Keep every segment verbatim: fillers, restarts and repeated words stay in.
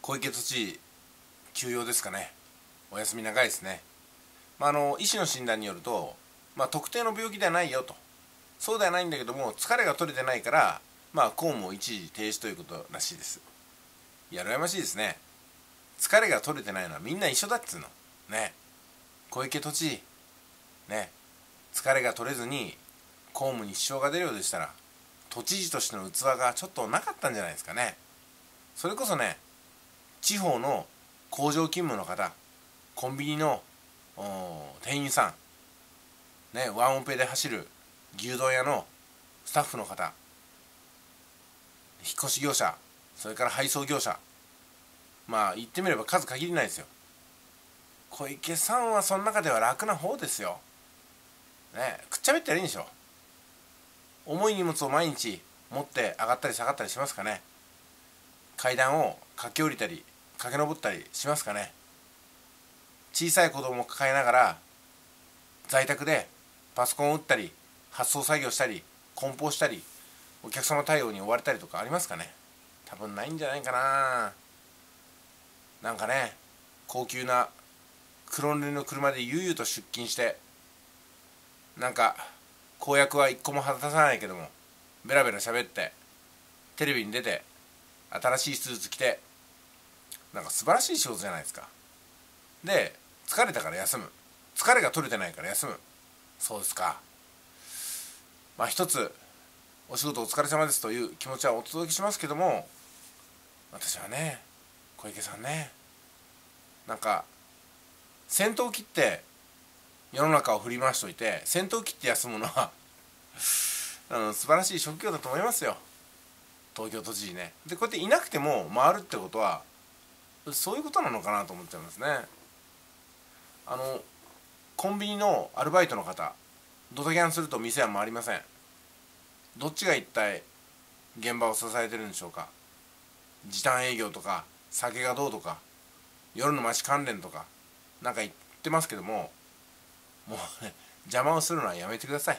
小池都知事休養ですかね。お休み長いですね。まあ、あの医師の診断によると、まあ、特定の病気ではないよと。そうではないんだけども、疲れが取れてないから、まあ、公務を一時停止ということらしいです。いや、羨ましいですね。疲れが取れてないのはみんな一緒だっつうのね。小池都知事ね、疲れが取れずに公務に支障が出るようでしたら、都知事としての器がちょっとなかったんじゃないですかね。それこそね、地方の工場勤務の方、コンビニの店員さん、ね、ワンオペで走る牛丼屋のスタッフの方、引っ越し業者、それから配送業者、まあ言ってみれば数限りないですよ。小池さんはその中では楽な方ですよ。ね、くっちゃべってやるんでしょ。重い荷物を毎日持って上がったり下がったりしますかね。階段を駆け下りたり駆け上ったりしますかね。小さい子供を抱えながら在宅でパソコンを打ったり発送作業したり梱包したりお客様対応に追われたりとかありますかね。多分ないんじゃないかな。なんかね、高級な黒塗りの車で悠々と出勤して、なんか公約は一個も果たさないけどもベラベラ喋ってテレビに出て新しいスーツ着て、なんか素晴らしい仕事じゃないですか。で、疲れたから休む、疲れが取れてないから休む。そうですか。まあ一つお仕事お疲れ様ですという気持ちはお届けしますけども、私はね、小池さんね、なんか先頭切って世の中を振り回しといて先頭切って休むのはあの素晴らしい職業だと思いますよ、東京都知事ね。で、こうやっていなくても回るってことはそういうことなのかなと思っちゃいますね。あのコンビニのアルバイトの方、ドタキャンすると店は回りません。どっちが一体現場を支えてるんでしょうか。時短営業とか酒がどうとか夜の街関連とかなんか言ってますけども、もうね、邪魔をするのはやめてください。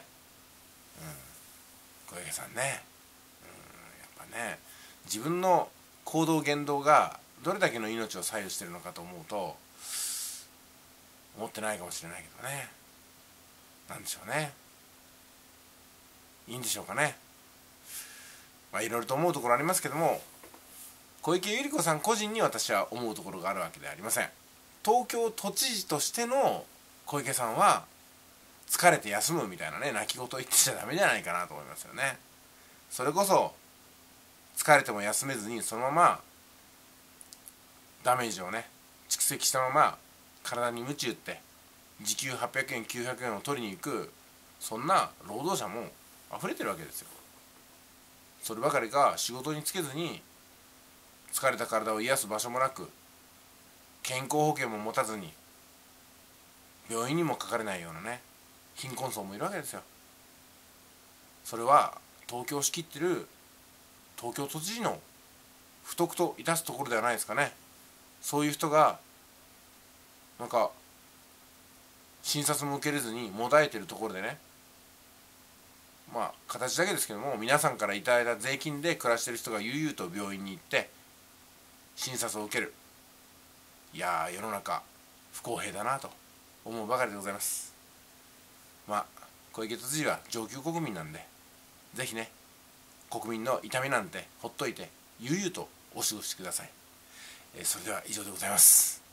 うん、小池さんね、うん、やっぱね、自分の行動言動がどれだけの命を左右してるのかと思うと、思ってないかもしれないけどね。なんでしょうね。いいんでしょうかね。まあいろいろと思うところありますけども、小池百合子さん個人に私は思うところがあるわけではありません。東京都知事としての小池さんは疲れて休むみたいなね、泣き言を言ってちゃダメじゃないかなと思いますよね。それこそ疲れても休めずにそのままダメージをね蓄積したまま体に鞭打って時給はっぴゃくえんきゅうひゃくえんを取りに行く、そんな労働者も溢れてるわけですよ。そればかりか仕事に就けずに疲れた体を癒す場所もなく、健康保険も持たずに病院にもかかれないようなね貧困層もいるわけですよ。それは東京を仕切ってる東京都知事の不徳といたすところではないですかね。そういう人がなんか診察も受けれずにもだえてるところでね、まあ形だけですけども皆さんからいただいた税金で暮らしてる人が悠々と病院に行って診察を受ける。いやー、世の中不公平だなと思うばかりでございます。まあ小池都知事は上級国民なんで、ぜひね、国民の痛みなんてほっといて悠々とお過ごしください。えー、それでは以上でございます。